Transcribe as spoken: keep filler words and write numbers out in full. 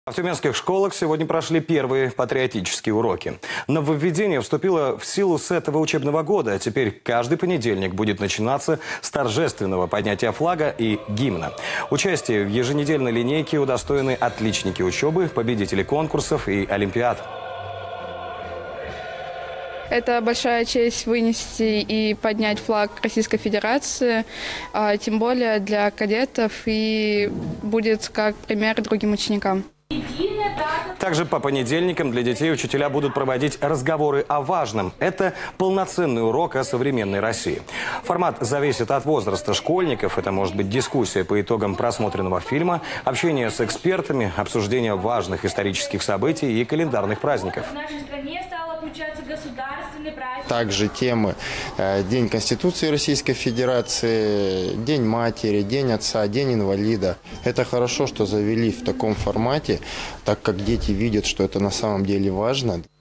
В тюменских школах сегодня прошли первые патриотические уроки. Нововведение вступило в силу с этого учебного года. Теперь каждый понедельник будет начинаться с торжественного поднятия флага и гимна. Участие в еженедельной линейке удостоены отличники учебы, победители конкурсов и олимпиад. Это большая честь вынести и поднять флаг Российской Федерации, тем более для кадетов, и будет как пример другим ученикам. Также по понедельникам для детей учителя будут проводить разговоры о важном. Это полноценный урок о современной России. Формат зависит от возраста школьников. Это может быть дискуссия по итогам просмотренного фильма, общение с экспертами, обсуждение важных исторических событий и календарных праздников. Также темы День Конституции Российской Федерации, День матери, День отца, День инвалида. Это хорошо, что завели в таком формате, так как дети видят, что это на самом деле важно.